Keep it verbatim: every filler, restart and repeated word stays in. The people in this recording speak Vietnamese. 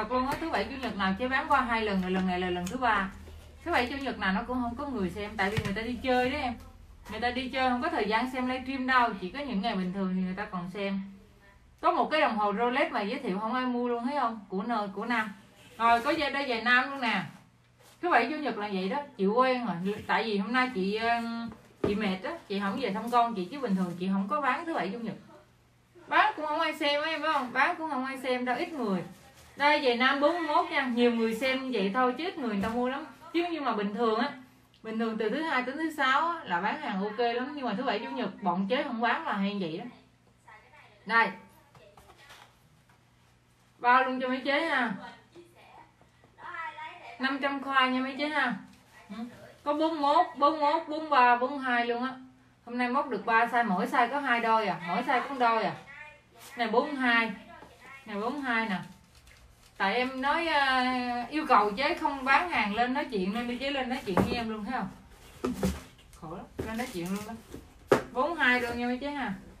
thật luôn á. Thứ bảy chủ nhật nào chế bán qua hai lần rồi, lần này là lần thứ ba. Thứ bảy chủ nhật nào nó cũng không có người xem, tại vì người ta đi chơi đấy em. Người ta đi chơi không có thời gian xem livestream đâu, chỉ có những ngày bình thường thì người ta còn xem. Có một cái đồng hồ Rolex mà giới thiệu không ai mua luôn, thấy không? Của N của Nam. Rồi có dây đôi giày nam luôn nè. Thứ bảy chủ nhật là vậy đó, chị quen rồi. Tại vì hôm nay chị chị mệt á, chị không về thăm con chị, chứ bình thường chị không có bán thứ bảy chủ nhật. Bán cũng không ai xem á em phải không? Bán cũng không ai xem đâu, ít người. Đây giày nam bốn mươi mốt nha, nhiều người xem vậy thôi chứ ít người người ta mua lắm. Chứ nhưng mà bình thường á, bình thường từ thứ hai đến thứ sáu á, là bán hàng ok lắm, nhưng mà thứ bảy chủ nhật bọn chế không bán là hay vậy đó. Đây. Bao luôn cho mấy chế ha. năm trăm khoai nha mấy chế ha. Có bốn mươi mốt, bốn mươi mốt, bốn mươi ba, bốn mươi hai luôn á. Hôm nay móc được ba size, mỗi size có hai đôi à, mỗi size có đôi à. Này bốn mươi hai. Này bốn mươi hai nè. Tại em nói uh, yêu cầu chế không bán hàng lên nói chuyện nên đi chế lên nói chuyện với em luôn thấy không? Khổ lắm, lên nói chuyện luôn đó. bốn mươi hai luôn nha mấy chế ha.